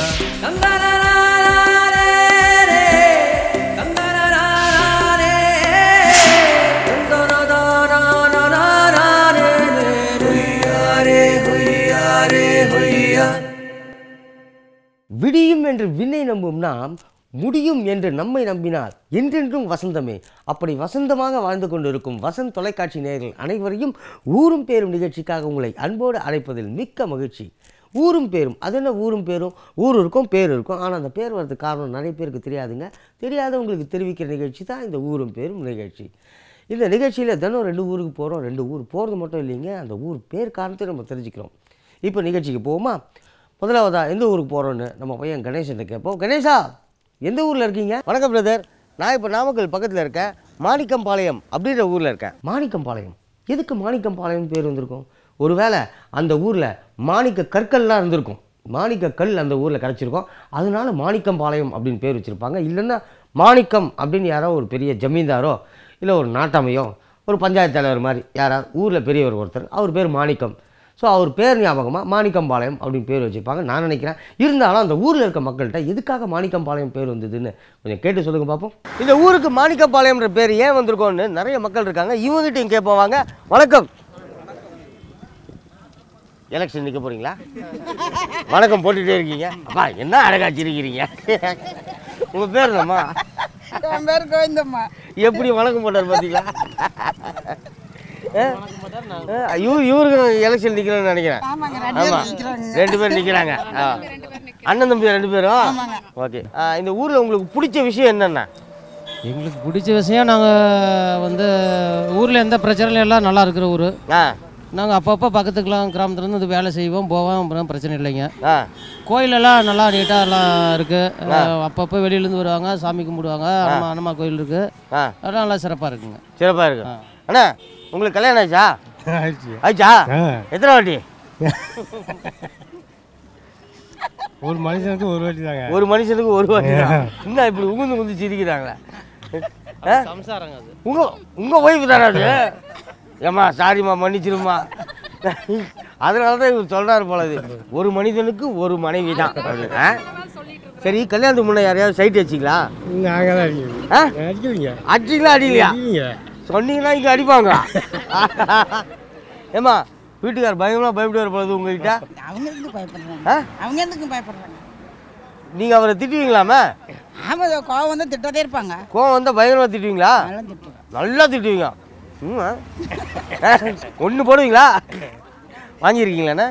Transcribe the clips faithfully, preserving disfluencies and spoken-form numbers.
விடியும் என்று விண்ணை நம்பும் நாம் முடியும் என்று நம்மை நம்பினால் என்றென்றும் வசந்தமே. அப்படி வசந்தமாக வாழ்ந்து கொண்டிருக்கும் வசந்த் தொலைக்காட்சி நேயர்கள் அனைவரையும் ஊரும் பேரும் நிகழ்ச்சிக்காக உங்களை அன்போடு அழைப்பதில் மிக்க மகிழ்ச்சி. ஊரும் பேரும் அது என்ன ஊரும் பேரும்? ஊர் இருக்கும் பேர் இருக்கும். ஆனால் அந்த பேர் வர்றதுக்கு காரணம் நிறைய பேருக்கு தெரியாதுங்க. தெரியாதவங்களுக்கு தெரிவிக்கிற நிகழ்ச்சி தான் இந்த ஊரும் பேரும் நிகழ்ச்சி. இந்த நிகழ்ச்சியில் தினம் ரெண்டு ஊருக்கு போகிறோம். ரெண்டு ஊர் போகிறது மட்டும் இல்லைங்க, அந்த ஊர் பேர் காரணத்தை நம்ம தெரிஞ்சுக்கிறோம். இப்போ நிகழ்ச்சிக்கு போவோமா? முதலாவதா எந்த ஊருக்கு போகிறோன்னு நம்ம பையன் கணேசன் கேட்போம். கணேஷா, எந்த ஊரில் இருக்கீங்க? வணக்கம் பிரதர், நான் இப்போ நாமக்கல் பக்கத்தில் இருக்கேன், மாணிக்கம்பாளையம் அப்படின்ற ஊரில் இருக்கேன். மாணிக்கம்பாளையம், எதுக்கு மாணிக்கம்பாளையம் பேர் வந்திருக்கும்? ஒருவேளை அந்த ஊரில் மாணிக்க கற்கள்லாம் இருந்திருக்கும், மாணிக்க கல் அந்த ஊரில் கிடச்சிருக்கும், அதனால மாணிக்கம்பாளையம் அப்படின்னு பேர் வச்சுருப்பாங்க. இல்லைன்னா மாணிக்கம் அப்படின்னு யாரோ ஒரு பெரிய ஜமீன்தாரோ இல்லை ஒரு நாட்டாமையோ ஒரு பஞ்சாயத்து தலைவர் மாதிரி யாராவது ஊரில் பெரியவர் ஒருத்தர், அவர் பேர் மாணிக்கம். ஸோ அவர் பேர் ஞாபகமாக மாணிக்கம்பாளையம் அப்படின்னு பேர் வச்சுருப்பாங்க நான் நினைக்கிறேன். இருந்தாலும் அந்த ஊரில் இருக்க மக்கள்கிட்ட எதுக்காக மாணிக்கம்பாளையம் பேர் வந்ததுன்னு கொஞ்சம் கேட்டு சொல்லுங்க பார்ப்போம். இந்த ஊருக்கு மாணிக்கம்பாளையம்ன்ற பேர் ஏன் வந்திருக்கோன்னு நிறைய மக்கள் இருக்காங்க, இவங்ககிட்டையும் கேட்போம் வாங்க. வணக்கம், எலெக்ஷன் நிற்க போகிறீங்களா? வணக்கம் போட்டுகிட்டே இருக்கீங்க. அப்பா என்ன அழகாச்சிருக்கிறீங்க. உங்கள் பேர் என்னம்மா? என் பேர் கோவிந்தம்மா. எப்படி வணக்கம் போட்டார் பார்த்தீங்களா? இவருக்கு எலெக்ஷன் நிற்கிறேன்னு நினைக்கிறேன். ஆமாம், ரெண்டு பேர் நிற்கிறாங்க. அண்ணன் தம்பி ரெண்டு பேரும். ஓகே, இந்த ஊரில் உங்களுக்கு பிடிச்ச விஷயம் என்னென்ன? எங்களுக்கு பிடிச்ச விஷயம், நாங்கள் வந்து ஊரில் எந்த பிரச்சனையும் எல்லாம் நல்லா இருக்கிற ஊர். நாங்கள் அப்பப்போ பக்கத்துக்கெலாம் கிராமத்துலேருந்து வந்து வேலை செய்வோம் போவோம், அப்புறம் பிரச்சனை இல்லைங்க. கோயிலெல்லாம் நல்லா நீட்டாக எல்லாம் இருக்குது. அப்பப்போ வெளியிலேருந்து வருவாங்க, சாமி கும்பிடுவாங்க. அம்மா அண்ணம்மா கோயில் இருக்குது, அதெல்லாம் நல்லா சிறப்பாக இருக்குங்க. சிறப்பாக இருக்கு. அண்ணா, உங்களுக்கு கல்யாணம் ஆயிடுச்சா? ஆயிடுச்சா? எத்தனை வாட்டி? ஒரு மனுஷனுக்கு ஒரு வாட்டி தாங்க. ஒரு மனுஷனுக்கு ஒரு வாட்டி தான். இன்னும் இப்படி உகுந்து குந்து சிரிக்கிறாங்களே. சம்சாரங்க அது. உங்க உங்க ஒய்ஃபு தானே அது? ஏம்மா சாரிம்மா, மன்னிச்சிருமா. அதனால தான் இவர் சொல்கிறாரு போல, இது ஒரு மனிதனுக்கு ஒரு மனைவி தான். சரி, கல்யாணத்துக்கு முன்னே யாரையாவது சைட் வச்சிங்களா? நாங்கள் தான் அடிக்கிறீங்க. அடிச்சிங்களா? அடிக்கலையா? சொன்னீங்கன்னா இங்கே அடிப்பாங்க. ஏம்மா, வீட்டுக்கார் பயங்கரமாக பயப்படுவார் போலது உங்ககிட்ட. அவங்க எதுக்கு பயப்படுறாங்க? அவங்க எதுக்கு பயப்படுறாங்க? நீங்கள் அவரை திட்டுவீங்களாமே? ஆமாம், கோவம் வந்து திட்டதே இருப்பாங்க. கோவம் வந்தால் பயங்கரமாக திட்டுவீங்களா? நல்லா திட்டுவேன். நல்லா திட்டுவீங்க. ம், ஒன்று போடுவீங்களா? வாங்கியிருக்கீங்களாண்ணே?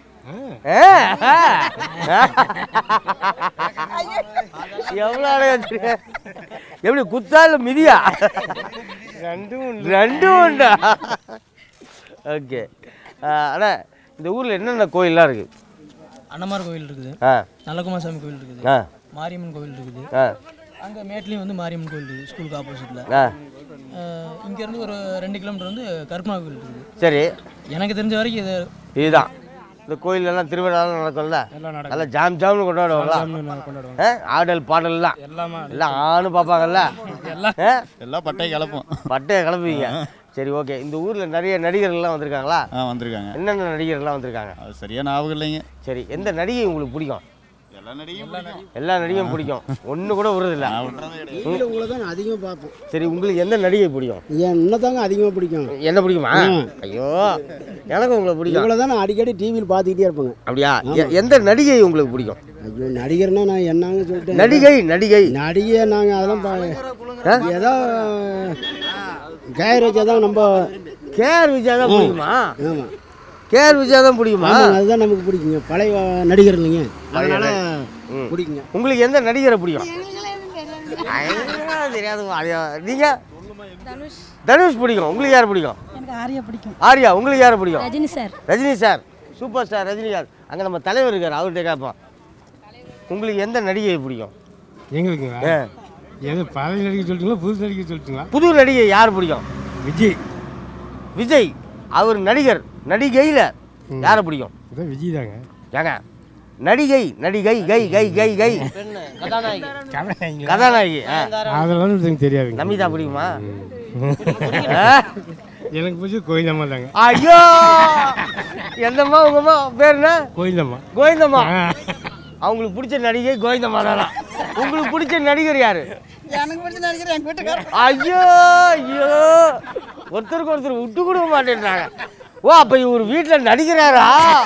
எவ்வளோ அழகா, எப்படி குத்தா இல்லை மிதியா? ரெண்டும் ரெண்டும் உண்டா? ஓகே அண்ணா, இந்த ஊரில் என்னென்ன கோயிலெலாம் இருக்குது? அன்னமார் கோயில் இருக்குது, நல்லகுமார் சாமி கோயில் இருக்குது, மாரியம்மன் கோயில் இருக்குது. அங்கே மேட்லேயும் வந்து மாரியம்மன் கோயில் இருக்குது, ஸ்கூலுக்கு ஆப்போசிட்டில். இங்கேருந்து ஒரு ரெண்டு கிலோமீட்டர் வந்து கருப்பனா கோயில் இருக்குது. சரி, எனக்கு தெரிஞ்ச வரைக்கும் இது இதுதான். இந்த கோயிலெல்லாம் திருவிழாலாம் நடக்கும்ல, நல்லா ஜாம் ஜாம்னு கொண்டாடுவாங்களா? ஆடல் பாடல்லாம் எல்லாம் ஆணும் பார்ப்பாங்கல்ல, எல்லாம் பட்டையை கிளப்போம். பட்டையை கிளப்புவீங்க. சரி, ஓகே. இந்த ஊரில் நிறைய நடிகர்கள்லாம் வந்திருக்காங்களா? ஆ, வந்திருக்காங்க. என்னென்ன நடிகர்கள்லாம் வந்திருக்காங்க? அது சரியா ஞாபகம் இல்லைங்க. சரி, எந்த நடிகை உங்களுக்கு பிடிக்கும்? எல்லா நடிகையும் எல்லா நடிகையும் பிடிக்கும், ஒன்று கூட விடுறதில்ல. உங்களை தான் அதிகமாக பார்ப்போம். சரி, உங்களுக்கு எந்த நடிகை பிடிக்கும்? என்ன தாங்க அதிகமாக பிடிக்கும். என்ன பிடிக்குமா? ஐயோ, எனக்கு உங்களை பிடிக்கும். உங்களை தான் நான் அடிக்கடி டிவியில் பார்த்துக்கிட்டே இருப்பேங்க. அப்படியா? எந்த நடிகை உங்களுக்கு பிடிக்கும்? ஐயோ, நடிகர்னா நான் என்னங்க சொல்லிட்டேன். நடிகை நடிகை நடிகை நாங்கள் அதெல்லாம் ஏதோ கேஆர் விஜயா தான். நம்ம கேஆர் விஜயா தான் பிடிக்குமா? ஆமாம், கேஆர் விஜயா தான் பிடிக்குமா? அதுதான் நமக்கு பிடிக்குங்க, பழைய நடிகர் இல்லைங்க, அதனால பிடிக்குங்க. உங்களுக்கு எந்த நடிகரை பிடிக்கும்? தெரியாது. நீங்க? தனுஷ் பிடிக்கும். உங்களுக்கு யார் பிடிக்கும்? எனக்கு ஆரியா பிடிக்கும். ஆரியா, உங்களுக்கு யாரை பிடிக்கும்? Rajini sir. Rajini sir, super star Rajini sir. அங்கே நம்ம தலைவர் இருக்கார், அவர்கிட்ட கேட்போம். உங்களுக்கு எந்த நடிகை பிடிக்கும்? எங்களுக்குங்களா? எது பழைய நடிகை சொல்லிட்டுங்களா, புது நடிகை சொல்லிட்டுங்களா? புது நடிகை யார் பிடிக்கும்? விஜய். விஜய் அவர் நடிகர். நடிகையில் யாரை பிடிக்கும்? விஜய் தாங்க. ஏங்க, நடிகை நடிகை கை கை கை கை கதாநாயகி கதாநாயகி அதெல்லாம் எனக்கு தெரியாது. நமிதா பிடிக்குமா? எனக்கு பிடிச்சி கோவிந்தம்மா தாங்க. ஐயோ, எந்தம்மா? உங்கம்மா பேர் என்ன? கோவிந்தம்மா. கோவிந்தம்மா. அவங்களுக்கு பிடிச்ச நடிகை கோவிந்தம்மா தானா? உங்களுக்கு பிடிச்ச நடிகர் யாரு? எனக்கு பிடிச்ச நடிகர் எங்கள் வீட்டுக்காரர். ஐயோ ஐயோ, ஒருத்தருக்கு ஒருத்தர் விட்டு கொடுக்க மாட்டேன்றாங்க. ஓ, அப்போ இவர் வீட்டில் நடிக்கிறாரா?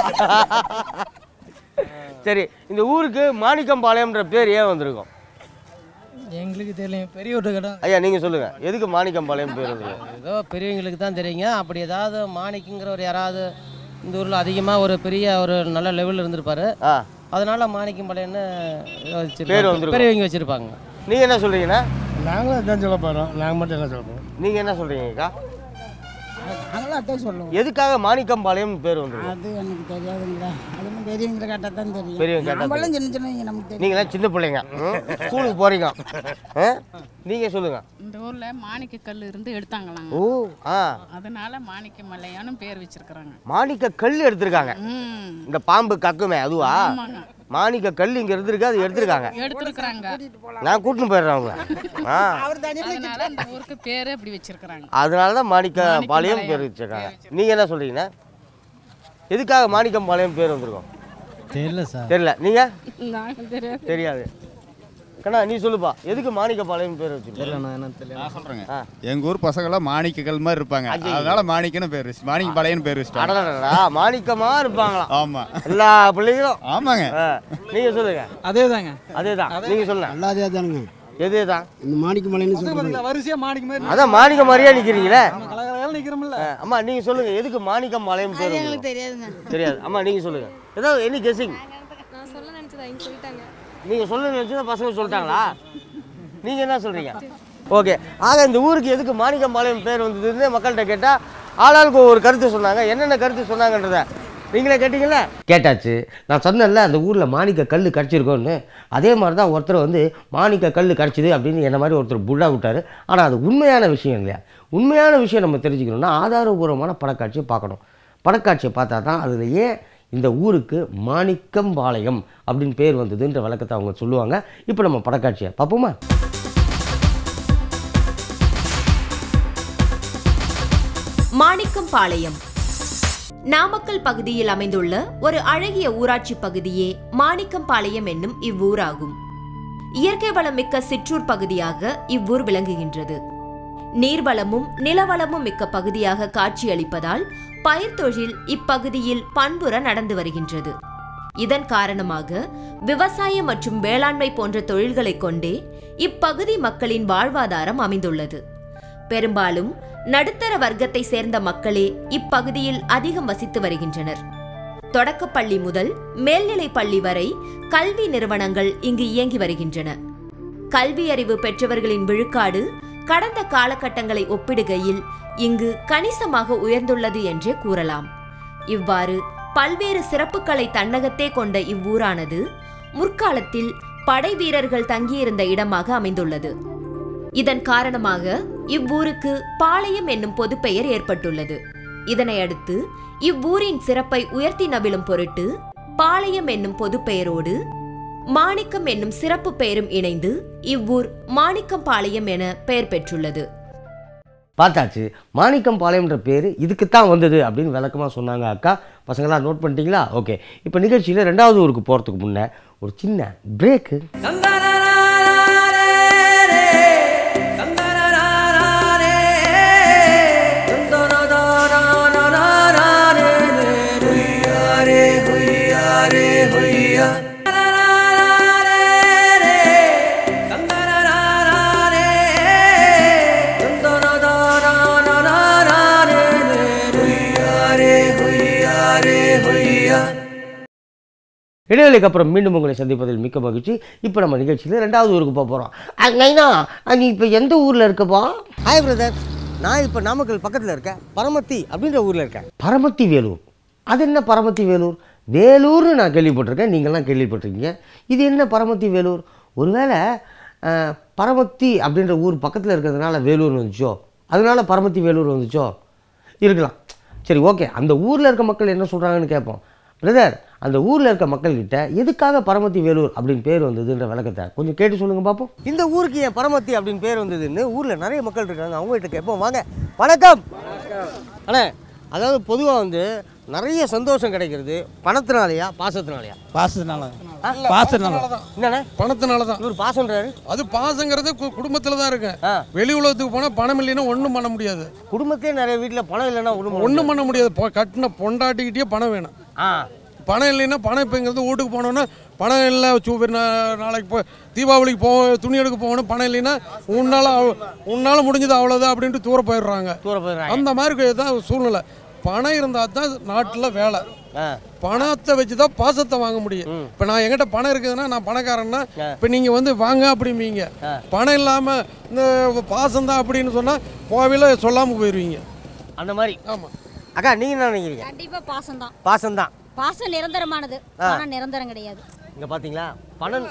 சரி, இந்த ஊருக்கு மாணிக்கம்பாளையம்ன்ற பேர் ஏன் வந்திருக்கும்? எங்களுக்கு தெரியல, பெரிய ஒரு கடை. ஐயா நீங்கள் சொல்லுங்கள், எதுக்கு மாணிக்கம்பாளையம் பேர் வந்திருக்கும்? ஏதோ பெரியவங்களுக்கு தான் தெரியுங்க. அப்படி ஏதாவது மாணிக்குங்கிற ஒரு யாராவது இந்த ஊரில் அதிகமாக ஒரு பெரிய ஒரு நல்ல லெவலில் இருந்திருப்பாரு. ஆ, அதனால மாணிக்கம்பாளையம்னு பேர் வந்திருக்கும். பெரியவங்க வச்சுருப்பாங்க. நீங்கள் என்ன சொல்கிறீங்கண்ணா? நாங்களும் அதான் சொல்ல போகிறோம். நாங்கள் மட்டும் என்ன சொல்கிறோம்? நீங்கள் என்ன சொல்கிறீங்கக்கா? நாங்களும் அதான் சொல்லுவோம். எதுக்காக மாணிக்கம்பாளையம் பேர் வந்திருக்கும்? அது எனக்கு தெரியாதுங்களா, அதுவும் பெரியவங்களை கேட்டால் தான் தெரியும். பெரியவங்க கேட்டால் நம்மளும் சின்ன சின்ன நமக்கு தெரியும். நீங்களாம் சின்ன பிள்ளைங்க, ம், ஸ்கூலுக்கு போகிறீங்க. நீங்கள் சொல்லுங்கள். இந்த ஊர்ல மாணிக்க கல் இருந்து எடுத்தாங்களாங்க. ஓ, ஆ, அதனால மாணிக்க மலையான்னு பேர் வச்சிருக்கிறாங்க. மாணிக்க கல் எடுத்திருக்காங்க. ம் இந்த பாம்பு கக்குமே அதுவா? ஆமாங்க, மாணிக்க கல் இங்கே இருந்திருக்கு, அது எடுத்திருக்காங்க. எடுத்துருக்குறாங்க. நான் கூட்டின்னு போயிடுறேன் அவங்க. ஆ, அவர் தனியாக அதனால இந்த ஊருக்கு பேரு அப்படி வச்சிருக்கிறாங்க. அதனால தான் மாணிக்கம்பாளையம் பேர் வச்சிருக்காங்க. நீங்கள் என்ன சொல்கிறீங்கண்ணா? எதுக்காக மாணிக்கம்பாளையம் பேர் வந்திருக்கோம்? தெரியல சார். தெரியல. நீங்கள்? நாங்கள் தெரியாது. தெரியாது. கண்ணா நீ சொல்லுப்பா, எதுக்கு மாணிக்கம்பாளையம் பேர் வச்சிருக்கோம்? தெரியல, நான் என்ன தெரியல. நான் சொல்றேங்க, எங்க ஊர் பசங்களாம் மாணிக்கக்கல் மாதிரி இருப்பாங்க, அதனால மாணிக்கன்னு பேர் வச்சு மாணிக்கம்பாளையம்னு பேர் வச்சுட்டாங்க. அடடடடா, மாணிக்கமா இருப்பாங்களாம் ஆமா எல்லா பிள்ளைங்களும். ஆமாங்க. ஆ, நீங்க சொல்லுங்க. அதே தாங்க. அதே தான் நீங்க சொல்லுங்க. நல்லாதே தானுங்க. எது தான்? இந்த மாணிக்க மலைன்னு சொல்லுவாங்க. வரிசையாக மாணிக்க மாதிரி அதான் மாணிக்க மாதிரியா நிக்கிறீங்களே. கலகலன்னு நிற்கிறோம்ல. ஆ, அம்மா நீங்க சொல்லுங்க, எதுக்கு மாணிக்கம்பாளையம் பேர் எங்களுக்கு வந்திருக்கும்? தெரியாதுங்க. தெரியாது. அம்மா நீங்க சொல்லுங்க, ஏதாவது எனி கெஸிங். நான் சொல்ல நினைச்சதா இங்க சொல்லிட்டாங்க. நீங்க சொல்லுங்க நினைச்சா பசங்க சொல்லிட்டாங்களா? நீங்க என்ன சொல்றீங்க? ஓகே, ஆக இந்த ஊருக்கு எதுக்கு மாணிக்கம்பாளையம் பேர் வந்ததுன்னு மக்கள்கிட்ட கேட்டால் ஆளாளுக்கு ஒரு கருத்து சொன்னாங்க. என்னென்ன கருத்து சொன்னாங்கன்றத நீங்களே கேட்டீங்களா? கேட்டாச்சு. நான் சொன்னேன்ல அந்த ஊரில் மாணிக்க கல் கிடச்சிருக்கோன்னு, அதே மாதிரி தான் ஒருத்தர் வந்து மாணிக்க கல் கிடச்சிது அப்படின்னு என்ன மாதிரி ஒருத்தர் புல்லா விட்டார். ஆனால் அது உண்மையான விஷயம் இல்லையா? உண்மையான விஷயம் நம்ம தெரிஞ்சுக்கணும்னா ஆதாரபூர்வமான படக்காட்சியை பார்க்கணும். படக்காட்சியை பார்த்தா தான் அதில் ஏன் இந்த ஊருக்கு மாணிக்கம்பாளையம் அப்படின்னு பேர் வந்ததுன்ற விளக்கத்தை அவங்க சொல்லுவாங்க. இப்போ நம்ம படக்காட்சியை பார்ப்போமா? மாணிக்கம்பாளையம் நாமக்கல் பகுதியில் அமைந்துள்ள ஒரு அழகிய ஊராட்சி பகுதியே மாணிக்கம்பாளையம் என்னும் இவ்வூராகும். இயற்கை வளம் மிக்க சிற்றூர் பகுதியாக இவ்வூர் விளங்குகின்றது. நீர்வளமும் நிலவளமும் மிக்க பகுதியாக காட்சியளிப்பதால் பயிர் தொழில் இப்பகுதியில் பண்புற நடந்து வருகின்றது. இதன் காரணமாக விவசாயம் மற்றும் வேளாண்மை போன்ற தொழில்களை கொண்டே இப்பகுதி மக்களின் வாழ்வாதாரம் அமைந்துள்ளது. பெரும்பாலும் நடுத்தர வர்க்கத்தை சேர்ந்த மக்களே இப்பகுதியில் அதிகம் வசித்து வருகின்றனர். தொடக்கப்பள்ளி முதல் மேல்நிலை பள்ளி வரை கல்வி நிறுவனங்கள் இங்கு இயங்கி வருகின்றன. கல்வி அறிவு பெற்றவர்களின் விழுக்காடு கடந்த காலகட்டங்களை ஒப்பிடுகையில் இங்கு கணிசமாக உயர்ந்துள்ளது என்றே கூறலாம். இவ்வாறு பல்வேறு சிறப்புகளை தன்னகத்தே கொண்ட இவ்வூரானது முற்காலத்தில் படை வீரர்கள் தங்கியிருந்த இடமாக அமைந்துள்ளது. இதன் காரணமாக இவ்வூருக்கு பாளையம் என்னும் பொதுப்பெயர் ஏற்பட்டுள்ளது. இதனையடுத்து இவ்வூரின் சிறப்பை உயர்த்தி நவிலும் பொருட்டு பாளையம் என்னும் பொதுப்பெயரோடு மாணிக்கம் என்னும் சிறப்பு பெயரும் இணைந்து இவ்வூர் மாணிக்கம்பாளையம் என பெயர் பெற்றுள்ளது. பார்த்தாச்சு, மாணிக்கம்பாளையம்ன்ற பேர் இதுக்குத்தான் வந்தது அப்படின்னு விளக்கமாக சொன்னாங்க அக்கா. பசங்களாம் நோட் பண்ணிட்டீங்களா? ஓகே, இப்போ நிகழ்ச்சியில் ரெண்டாவது ஊருக்கு போகிறதுக்கு முன்னே ஒரு சின்ன பிரேக்கு. இடைவெளிக்கு அப்புறம் மீண்டும் உங்களை சந்திப்பதில் மிக்க மகிழ்ச்சி. இப்போ நம்ம நிகழ்ச்சியில் ரெண்டாவது ஊருக்கு போக போகிறோம். நைனா, நீ இப்போ எந்த ஊரில் இருக்கப்பா? ஹாய் பிரதர், நான் இப்போ நாமக்கல் பக்கத்தில் இருக்கேன், பரமத்தி அப்படின்ற ஊரில் இருக்கேன். பரமத்தி வேலூர்? அது என்ன பரமத்தி வேலூர்? வேலூர்னு நான் கேள்விப்பட்டிருக்கேன், நீங்கள்லாம் கேள்விப்பட்டிருக்கீங்க. இது என்ன பரமத்தி வேலூர்? ஒருவேளை பரமத்தி அப்படின்ற ஊர் பக்கத்தில் இருக்கிறதுனால வேலூர்னு வந்துச்சோ, அதனால பரமத்தி வேலூர் வந்துச்சோ இருக்கலாம். சரி, ஓகே, அந்த ஊரில் இருக்க மக்கள் என்ன சொல்கிறாங்கன்னு கேட்போம். பிரதர், அந்த ஊரில் இருக்க மக்கள்கிட்ட எதுக்காக பரமத்தி வேலூர் அப்படின்னு பேர் வந்ததுன்ற விளக்கத்தை கொஞ்சம் கேட்டு சொல்லுங்க பார்ப்போம். இந்த ஊருக்கு ஏன் பரமத்தி அப்படின்னு பேர் வந்ததுன்னு ஊரில் நிறைய மக்கள் இருக்காங்க, அவங்ககிட்ட கேட்போம். வாங்க. வணக்கம் அண்ணே, அதாவது பொதுவாக வந்து நிறைய சந்தோஷம் கிடைக்கிறது பணத்தினாலையா பாசத்தினாலையா? பாசத்தினால பாசத்தினால என்னண்ணே? பணத்தினால தான். இவர் பாசம்ன்றாரு. அது பாசங்கிறது குடும்பத்தில் தான் இருக்கு. வெளி உலகத்துக்கு போனால் பணம் இல்லைன்னா ஒன்றும் பண்ண முடியாது. குடும்பத்தே நிறைய வீட்டில் பணம் இல்லைன்னா ஒன்றும் ஒன்றும் பண்ண முடியாது. கட்டின பொண்டாட்டிக்கிட்டே பணம் வேணும். பணம் இல்லைன்னா பணம் இப்போங்கிறது வீட்டுக்கு போனோன்னா பணம் இல்லை சூப்பர் நாளைக்கு போ தீபாவளிக்கு போ துணி எடுக்க போகணும் பணம் இல்லைன்னா உன்னால் உன்னால் முடிஞ்சது அவ்வளோதான் அப்படின்ட்டு தூர போயிடுறாங்க. தூர போயிடுறாங்க. அந்த மாதிரி தான் சூழ்நிலை. பணம் இருந்தால் தான் நாட்டில் வேலை. பணத்தை வச்சு தான் பாசத்தை வாங்க முடியும். இப்போ நான் என்கிட்ட பணம் இருக்குதுன்னா நான் பணக்காரன்னா இப்போ நீங்கள் வந்து வாங்க அப்படிம்பீங்க. பணம் இல்லாமல் இந்த பாசம் தான் அப்படின்னு சொன்னால் கோவில சொல்லாமல் போயிடுவீங்க. அந்த மாதிரி. ஆமாம். அக்கா நீங்கள் என்ன நினைக்கிறீங்க? கண்டிப்பாக பாசம் தான். பாசம் தான். பாசம் நிரந்தரமானது, பணம் நிரந்தரம் கிடையாது. இங்க பாத்தீங்களா பணம்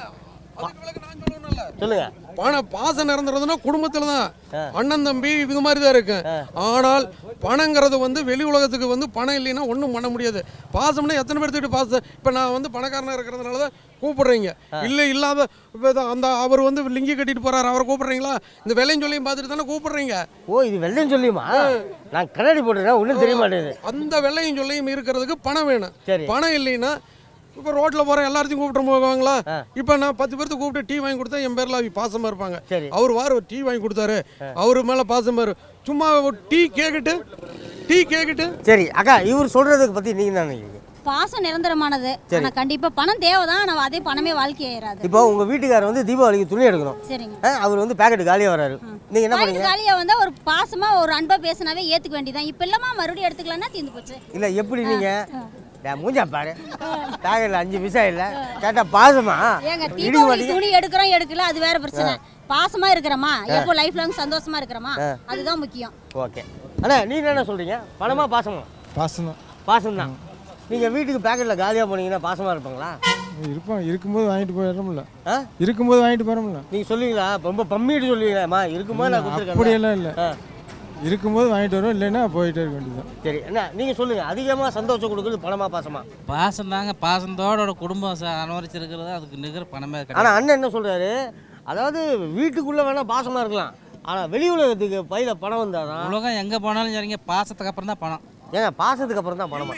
சொல்லுங்க. பணம் பாசம் நிரந்தரதுன்னா குடும்பத்துல தான் அண்ணன் தம்பி இது மாதிரி தான் இருக்கு. ஆனால் பணங்கிறது வந்து வெளி உலகத்துக்கு வந்து பணம் இல்லைன்னா ஒன்றும் பண்ண முடியாது. பாசம்னா எத்தனை பேர்த்துக்கிட்ட பாசம். இப்போ நான் வந்து பணக்காரனாக இருக்கிறதுனால தான் கூப்பிடுறீங்க. இல்லை இல்லாத அந்த அவர் வந்து லிங்கி கட்டிட்டு போறாரு அவரை கூப்பிடுறீங்களா? இந்த வெள்ளையும் சொல்லியும் பார்த்துட்டு தானே கூப்பிடுறீங்க. ஓ இது வெள்ளையும் சொல்லியுமா? நான் கண்ணாடி போட்டுறேன் ஒன்றும் தெரிய மாட்டேங்குது. அந்த வெள்ளையும் சொல்லியும் இருக்கிறதுக்கு பணம் வேணும். பணம் இல்லைன்னா இப்போ ரோட்டில் போகிற எல்லாத்தையும் கூப்பிட்டு போவாங்களா? இப்போ நான் பத்து பேர்த்து கூப்பிட்டு டீ வாங்கி கொடுத்தா என் பேரில் அவங்க பாசமாக இருப்பாங்க. அவர் வார ஒரு டீ வாங்கி கொடுத்தாரு அவரு மேலே பாசமாக இரு சும்மா டீ கேக்கிட்டு டீ கேக்கிட்டு. சரி அக்கா இவர் சொல்கிறதுக்கு பற்றி நீங்கள் என்ன நினைக்கிறீங்க? பாசம் நிரந்தரமானது. ஆனால் கண்டிப்பாக பணம் தேவை தான். ஆனால் அதே பணமே வாழ்க்கையாயிராது. இப்போ உங்கள் வீட்டுக்காரர் வந்து தீபாவளிக்கு துணி எடுக்கணும். சரிங்க. அவர் வந்து பேக்கெட் காலியாக வராரு. நீங்கள் என்ன பண்ணுவீங்க? காலியாக வந்தால் ஒரு பாசமாக ஒரு அன்பாக பேசினாவே ஏற்றுக்க வேண்டியதான். இப்போ இல்லைமா மறுபடியும் எடுத்துக்கலாம்னா தீர்ந்து போச்சு. இல்லை எப்படி நீங்கள் மூஞ்சா பாரு பேக்கெட்ல அஞ்சு பைசா இல்லை கேட்டா பாசமா? ஏங்க தீபாவளி துணி எடுக்கிறோம் எடுக்கல அது வேற பிரச்சனை. பாசமா இருக்கிறோமா எப்போ லைஃப் லாங் சந்தோஷமா இருக்கிறோமா அதுதான் முக்கியம். ஓகே அண்ணா நீங்க என்ன சொல்றீங்க? பணமா பாசமா? பாசம் தான். பாசம் தான். நீங்கள் வீட்டுக்கு பேக்கெட்டில் காலியாக போனீங்கன்னா பாசமாக இருப்பாங்களா? இருப்போம். இருக்கும்போது வாங்கிட்டு போயிடறோம்ல. ஆ இருக்கும்போது வாங்கிட்டு போகிறோம்ல. நீங்கள் சொல்லுவீங்களா? ரொம்ப பம்மிட்டு சொல்லுவீங்களாம்மா? இருக்கும்போது நான் கொடுத்துருக்கேன். அப்படியெல்லாம் இல்லை. இருக்கும்போது வாங்கிட்டு வரோம் இல்லைன்னா போயிட்டே இருக்க வேண்டியதான். சரி என்ன நீங்கள் சொல்லுங்கள். அதிகமாக சந்தோஷம் கொடுக்குறது பணமா பாசமா? பாசம் தாங்க. பாசத்தோட குடும்பம் அனுபவிச்சிருக்கிறது அதுக்கு நிகர் பணமே கிடையாது. ஆனால் அண்ணன் என்ன சொல்கிறாரு, அதாவது வீட்டுக்குள்ளே வேணால் பாசமாக இருக்கலாம் ஆனால் வெளி உலகத்துக்கு பையில் பணம் வந்தால் தான் உலகம் எங்கே போனாலும் சரிங்க பாசத்துக்கு அப்புறம் தான் பணம். ஏங்க பாசத்துக்கு அப்புறம் தான் பணமா?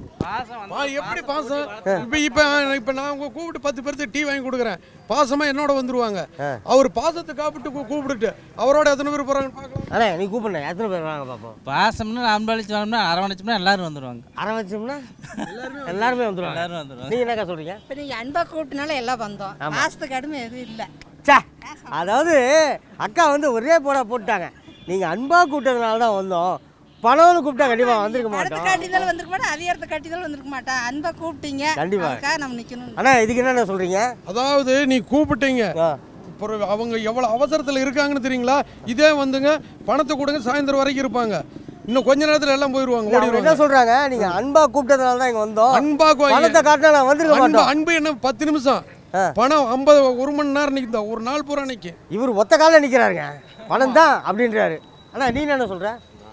எப்படி பாசம்? இப்ப இப்ப இப்ப நான் உங்க கூப்பிட்டு பத்து பேருக்கு டீ வாங்கி கொடுக்குறேன் பாசமா என்னோட வந்துருவாங்க. அவர் பாசத்தை காப்பிட்டு கூப்பிட்டுட்டு அவரோட எத்தனை பேர் போறாங்க பார்க்கலாம். அண்ணே நீ கூப்பிடுங்க எத்தனை பேர் வராங்க பார்ப்போம். பாசம்னு அன்பளிச்சு வாங்கினா அரவணைச்சோம்னா எல்லாரும் வந்துடுவாங்க. அரவணைச்சோம்னா எல்லாருமே வந்துடுவாங்க. எல்லாரும் வந்துடுவாங்க. நீங்க என்னக்கா சொல்றீங்க? இப்போ நீங்கள் அன்பா கூப்பிட்டனால எல்லாம் வந்தோம். பாசத்துக்கு அடுமை எதுவும் இல்லை. சே அதாவது அக்கா வந்து ஒரே போட போட்டாங்க. நீங்க அன்பா கூப்பிட்டதுனால தான் வந்தோம். பணம்னு கூப்பிட்டா கண்டிப்பா வந்திருக்க மாட்டோம். கட்டிதாலும் வந்திருக்க மாட்டேன். அதிகாரத்தை கட்டிதாலும் வந்திருக்க மாட்டேன். அன்பா கூப்பிட்டீங்க கண்டிப்பா நம்ம நிக்கணும். அண்ணா இதுக்கு என்ன சொல்றீங்க? அதாவது நீ கூப்பிட்டீங்க அவங்க எவ்வளவு அவசரத்தில் இருக்காங்கன்னு தெரியுங்களா? இதே வந்துங்க பணத்தை கொடுங்க சாயந்தரம் வரைக்கும் இருப்பாங்க. இன்னும் கொஞ்ச நேரத்துல எல்லாம் போயிடுவாங்க. ஓடிடுவாங்க. என்ன சொல்றாங்க? நீங்க அன்பா கூப்பிட்டதுனால தான் இங்க வந்தோம். அன்பா பணத்தை காட்டினா நான் வந்திருக்க மாட்டோம். அன்பு என்ன பத்து நிமிஷம் பணம் ஐம்பது ஒரு மணி நேரம் நிற்குதா? ஒரு நாள் பூரா நிற்கும். இவர் ஒத்த காலில் நிற்கிறாருங்க. பணம் தான் அப்படின்றாரு. அண்ணா நீ என்ன சொல்ற?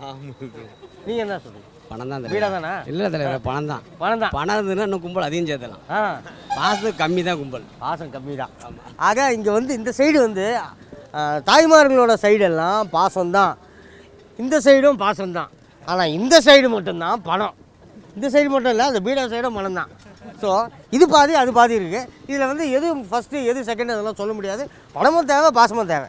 நீங்க என்ன சொல்றீங்க? பணம் தான். வீடா தானா? இல்லை தலைவர் பணம் தான். பணம் தான். பணம் இருந்ததுன்னா இன்னும் கும்பல் அதிகம் சேர்த்தலாம். ஆ பாசம் கம்மி தான். கும்பல் பாசம் கம்மி தான். ஆக இங்கே வந்து இந்த சைடு வந்து தாய்மார்களோட சைடெல்லாம் பாசம்தான். இந்த சைடும் பாசம்தான். ஆனால் இந்த சைடு மட்டும்தான் பணம். இந்த சைடு மட்டும் இல்லை அந்த பீடா சைடும் பணம் தான். ஸோ இது பாதி அது பாதி இருக்குது. இதில் வந்து எது ஃபஸ்ட்டு எது செகண்ட் அதெல்லாம் சொல்ல முடியாது. பணமும் தேவை பாசமும் தேவை.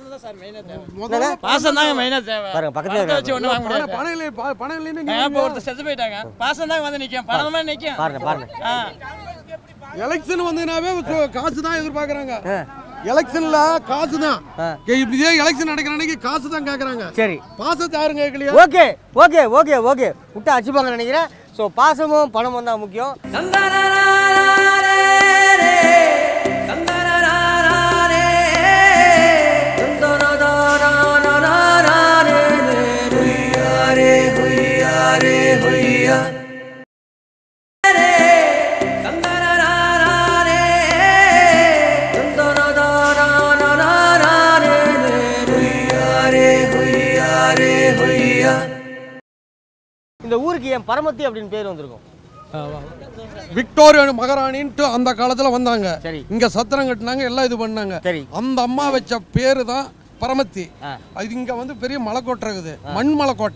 பாசம் தாங்க மெயினா தேவை. பாருங்க பக்கத்துல வச்சு ஒண்ணு வாங்க முடியாது. பணம் இல்ல பணம் இல்லன்னு நீங்க இப்ப ஒருத்தர் செத்து போயிட்டாங்க. பாசம் தாங்க வந்து நிக்கும். பணம் தான் நிக்கும். பாருங்க பாருங்க. எலெக்ஷன் வந்தனாவே காசு தான் எதிர்பார்க்கறாங்க. எலெக்ஷன்ல காசு தான். இதே எலெக்ஷன் நடக்கிற அன்னைக்கு காசு தான் கேக்குறாங்க. சரி பாசத்தை யாரும் கேட்கலையா? ஓகே ஓகே ஓகே ஓகே விட்டு அடிச்சுப்பாங்க நினைக்கிறேன். ஸோ பாசமும் பணமும் தான் முக்கியம். இந்த ஊருக்கு என் பரமத்தி அப்படின்னு பேர் வந்திருக்கும். விக்டோரியா மகாராணின்ட்டு அந்த காலத்துல வந்தாங்க. சரி. இங்க சத்திரம் கட்டினாங்க எல்லாம் இது பண்ணாங்க. சரி. அந்த அம்மா வச்ச பேரு தான் பரமத்தி. அது இங்க வந்து பெரிய மலைக்கோட்டை இருக்குது. மண் மலைக்கோட்டை.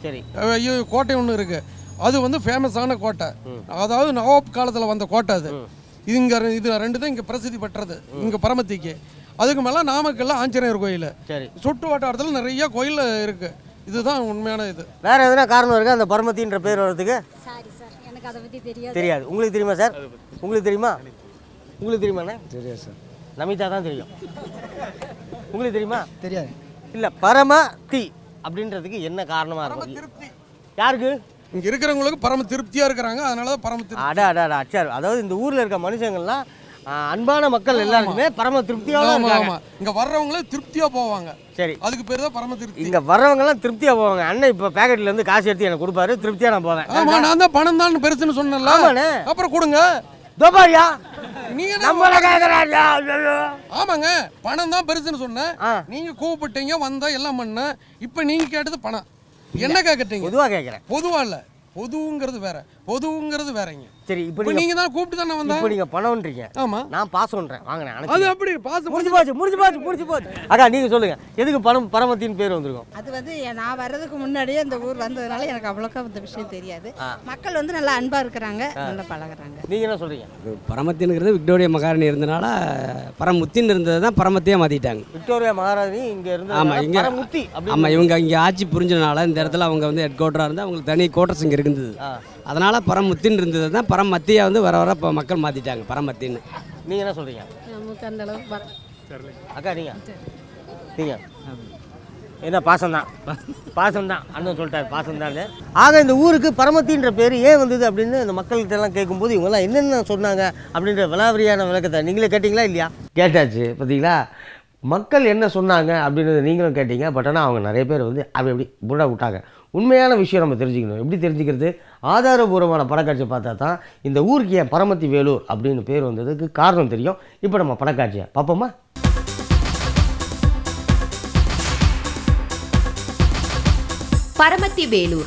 சரி கோட்டை ஒன்று இருக்குது, அது வந்து ஃபேமஸான கோட்டை. அதாவது நவாப் காலத்தில் வந்த கோட்டை அது. இது இங்கே இது ரெண்டு தான் இங்கே பிரசித்தி பெற்றது இங்கே பரமத்திக்கு. அதுக்கு மேலே நாமக்கல்ல ஆஞ்சநேயர் கோயில், சரி சுற்று வட்டாரத்தில் நிறைய கோயில் இருக்குது. இதுதான் உண்மையான இது. வேற எதுனா காரணம் இருக்கா அந்த பரமத்தின்ற பேர் வர்றதுக்கு? சாரி சார், எனக்கு அதை பற்றி தெரியாது. தெரியாது. உங்களுக்கு தெரியுமா சார்? உங்களுக்கு தெரியுமா? உங்களுக்கு தெரியுமாண்ணே? தெரியாது சார். நமிதா தான் தெரியும். உங்களுக்கு தெரியுமா? தெரியாது. இல்லை, பரமத்தி அப்படின்றதுக்கு என்ன காரணமாக இருக்கும்? யாருக்கு? இங்கே இருக்கிறவங்களுக்கு பரம திருப்தியாக இருக்கிறாங்க, அதனால தான் பரம திருப்தி. அடா அடா அடா அச்சார். அதாவது இந்த ஊரில் இருக்க மனுஷங்கள்லாம் அன்பான மக்கள் எல்லாருக்குமே பரம திருப்தியாக இருக்காங்க. இங்கே வர்றவங்களே திருப்தியாக போவாங்க. சரி, அதுக்கு பேர் தான் பரம திருப்தி. இங்கே வர்றவங்கலாம் திருப்தியாக போவாங்க. அண்ணன் இப்போ பேக்கெட்லேருந்து காசு எடுத்து எனக்கு கொடுப்பாரு, திருப்தியாக நான் போவேன். ஆமாம், நான் தான் பணம் தான் பெருசுன்னு சொன்னேன்ல. ஆமாண்ணே. அப்புறம் கொடுங்க. தோபாரியா நீங்க நம்மள கேக்குறாங்க. ஆமாங்க, பணம் தான் பெருசுன்னு சொன்னேன். நீங்க கூப்பிட்டீங்க, வந்தா எல்லாம் பண்ண. இப்போ நீங்க கேட்டது பணம். என்ன கேட்கட்டீங்க? பொதுவாக கேட்குறேன். பொதுவா இல்லை, பொதுங்கிறது வேற, பொதுங்கிறது வேறங்க. சரி, இப்போ நீங்க தான் கூப்பிட்டு தானே வந்தா. இப்போ நீங்க பணம்ன்றீங்க. ஆமா, நான் பாசம்ன்றேன். வாங்க, அது அப்படி பாசம் முடிஞ்சு போச்சு முடிஞ்சு போச்சு முடிஞ்சு போச்சு அக்கா, நீங்க சொல்லுங்க, எதுக்கு பரம் பரமத்தின் பேர் வந்திருக்கும்? அது வந்து நான் வர்றதுக்கு முன்னாடியே இந்த ஊர் வந்ததுனால எனக்கு அவ்வளோக்கா இந்த விஷயம் தெரியாது. மக்கள் வந்து நல்லா அன்பா இருக்கிறாங்க, நல்லா பழகுறாங்க. நீங்க என்ன சொல்றீங்க? பரமத்தின்ங்கிறது விக்டோரியா மகாராணி இருந்தனால பரமுத்தின் இருந்தது தான் பரமத்தையே மாற்றிட்டாங்க. விக்டோரியா மகாராணி இங்கே இருந்து. ஆமாம், இங்கே பரமுத்தி. ஆமாம், இவங்க இங்கே ஆட்சி புரிஞ்சனால இந்த இடத்துல அவங்க வந்து ஹெட் குவார்ட்டராக இருந்து அவங்களுக்கு தனி கோட்டர்ஸ் இங்கே இருந்தது. அதனால பரமுத்தின் இருந்தது தான் பரமத்தியை வந்து வர வர இப்போ மக்கள் மாற்றிட்டாங்க பரமத்தின்னு. நீங்கள் என்ன சொல்கிறீங்க? நமக்கு அந்த அளவுக்கு அக்கா நீங்கள் நீங்கள் என்ன பாசம்தான் பாசம்தான் அண்ணன் சொல்லிட்டார், பாசம்தான். ஆக இந்த ஊருக்கு பரமத்தின்ற பேர் ஏன் வந்தது அப்படின்னு இந்த மக்கள்கிட்ட எல்லாம் கேட்கும்போது இவங்கெல்லாம் என்னென்ன சொன்னாங்க அப்படின்ற விலாவரியான விளக்கத்தை நீங்களே கேட்டிங்களா இல்லையா? கேட்டாச்சு. பார்த்தீங்களா, மக்கள் என்ன சொன்னாங்க அப்படின்றத நீங்களும் கேட்டீங்க. பட் ஆனால் அவங்க நிறைய பேர் வந்து அப்படி எப்படி புடா விட்டாங்க. உண்மையான விஷயம் நம்ம தெரிஞ்சுக்கணும். எப்படி தெரிஞ்சுக்கிறது? ஆதாரபூர்வமான படக்காட்சியை பார்த்தா தான் இந்த ஊருக்கு ஏன் பரமத்தி வேலூர் அப்படின்னு பேர் வந்ததுக்கு காரணம் தெரியும். இப்போ நம்ம படக்காட்சியை பார்ப்போமா? பரமத்தி வேலூர்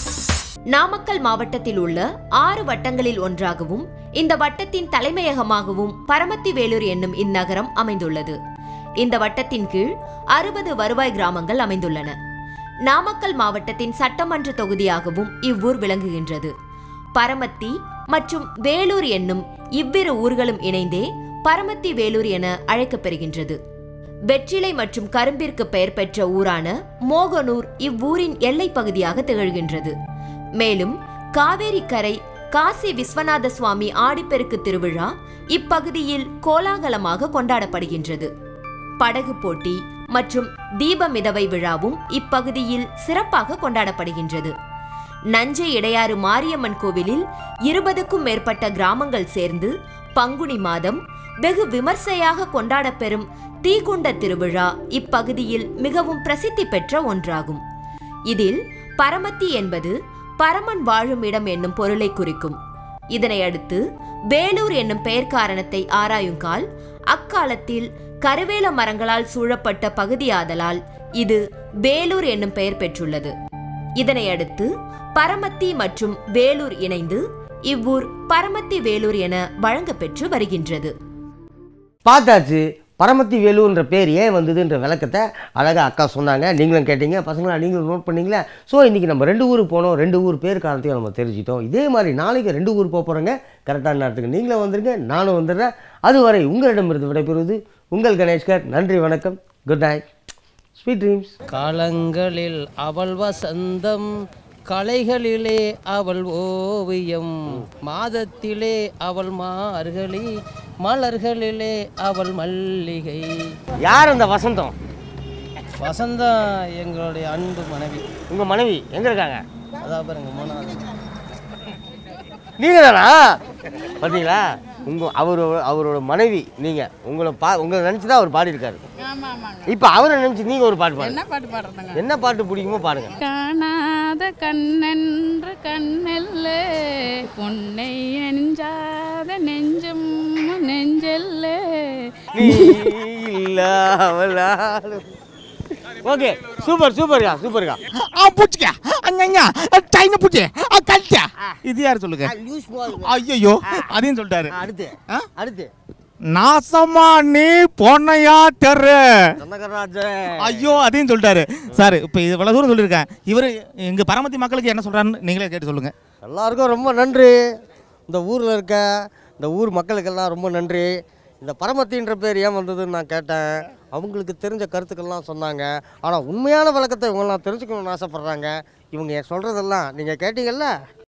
நாமக்கல் மாவட்டத்தில் உள்ள ஆறு வட்டங்களில் ஒன்றாகவும் இந்த வட்டத்தின் தலைமையகமாகவும் பரமத்தி வேலூர் என்னும் இந்நகரம் அமைந்துள்ளது. இந்த வட்டத்தின் கீழ் அறுபது வருவாய் கிராமங்கள் அமைந்துள்ளன. நாமக்கல் மாவட்டத்தின் சட்டமன்ற தொகுதியாகவும் இவ்வூர் விளங்குகின்றது. பரமத்தி மற்றும் வேலூர் என்னும் இவ்விரு ஊர்களும் இணைந்தே பரமத்தி வேலூர் என அழைக்கப்பெறுகின்றது. வெற்றிலை மற்றும் கரும்பிற்கு பெயர் பெற்ற ஊரான மோகனூர் இவ்வூரின் எல்லை பகுதியாக திகழ்கின்றது. மேலும் காவேரி கரை காசி விஸ்வநாத சுவாமி ஆடிப்பெருக்கு திருவிழா இப்பகுதியில் கோலாகலமாக கொண்டாடப்படுகின்றது. படகு போட்டி மற்றும் தீப மிதவை விழாவும் இப்பகுதியில் சிறப்பாக கொண்டாடப்படுகின்றது. நஞ்சை இடையாறு மாரியம்மன் கோவிலில் இருபதுக்கும் மேற்பட்ட கிராமங்கள் சேர்ந்து பங்குனி மாதம் வெகு விமர்சையாக கொண்டாடப்பெறும் தீக்குண்ட திருவிழா இப்பகுதியில் மிகவும் பிரசித்தி பெற்ற ஒன்றாகும். இதில் பரமத்தி என்பது பரமன் வாழும் இடம் என்னும் பொருளை குறிக்கும். இதனையடுத்து வேலூர் என்னும் பெயர் காரணத்தை ஆராயுங்கால் அக்காலத்தில் கருவேல மரங்களால் சூழப்பட்ட பகுதியாதலால் இது வேலூர் என்னும் பெயர் பெற்றுள்ளது. இதனையடுத்து பரமத்தி மற்றும் வேலூர் இணைந்து இவ்வூர் பரமத்தி வேலூர் என வழங்கப்பெற்று வருகின்றது. பார்த்தாச்சு, பரமத்தி வேலூர்ன்ற பேர் ஏன் வந்ததுன்ற விளக்கத்தை அழகாக அக்கா சொன்னாங்க. நீங்களும் கேட்டீங்க, பசங்களா நீங்களும் நோட் பண்ணிங்களா? ஸோ இன்றைக்கி நம்ம ரெண்டு ஊருக்கு போனோம், ரெண்டு ஊர் பேர் காரணத்தையும் நம்ம தெரிஞ்சிட்டோம். இதே மாதிரி நாளைக்கு ரெண்டு ஊர் போக போகிறோங்க. கரெக்டான நேரத்துக்கு நீங்களும் வந்துடுங்க, நானும் வந்துடுறேன். அதுவரை உங்களிடமிருந்து விடைபெறுவது உங்கள் கணேஷ்கர். நன்றி, வணக்கம், குட் நைட், ஸ்வீட் ட்ரீம்ஸ். காலங்களில் அவள் வசந்தம், கலைகளிலே அவள் ஓவியம், மாதத்திலே அவள் மார்கழி, மலர்களிலே அவள் மல்லிகை. யார் அந்த வசந்தம்? வசந்தம் எங்களுடைய அன்பு மனைவி. உங்கள் மனைவி எங்கே இருக்காங்க? அதான் பாருங்க, மூணாவது நீங்கள் தானா? பார்த்தீங்களா, உங்கள் அவரு அவரோட மனைவி நீங்கள். உங்களை பா உங்களை நினச்சி தான் அவர் பாடியிருக்காரு. இப்போ அவரை நினச்சி நீங்கள் ஒரு பாட்டு பாடுங்க. என்ன பாட்டு பாடுறதுங்க? என்ன பாட்டு பிடிக்குமோ பாடுங்க. காணாத கண்ணென்று கண்ணெல்ல, பொன்னை நெஞ்சாத நெஞ்சும் நெஞ்செல்ல. ஓகே, சூப்பர் சூப்பர்க்கா சூப்பர்க்கா. ஆ பூச்சிக்கா அங்கங்க டைன பூச்சி ஆ கல்ச்சா. இது யார் சொல்லுங்க? ஐயோ அதையும் சொல்லிட்டாரு. அடுத்து அடுத்து நாசமா நீ பொன்னையா தெரு. ஜனகராஜன். ஐயோ அதையும் சொல்லிட்டாரு சார். இப்போ இவ்வளோ தூரம் சொல்லியிருக்கேன். இவர் எங்கள் பரமத்தி மக்களுக்கு என்ன சொல்கிறாருன்னு நீங்களே கேட்டு சொல்லுங்கள். எல்லாருக்கும் ரொம்ப நன்றி. இந்த ஊரில் இருக்க இந்த ஊர் மக்களுக்கெல்லாம் ரொம்ப நன்றி. இந்த பரமத்தின்ற பேர் ஏன் வந்ததுன்னு நான் கேட்டேன். அவங்களுக்கு தெரிஞ்ச கருத்துக்கள்லாம் சொன்னாங்க. ஆனால் உண்மையான விளக்கத்தை இவங்கெல்லாம் தெரிஞ்சுக்கணும்னு ஆசைப்பட்றாங்க. இவங்க சொல்கிறதெல்லாம் நீங்கள் கேட்டீங்கல்ல.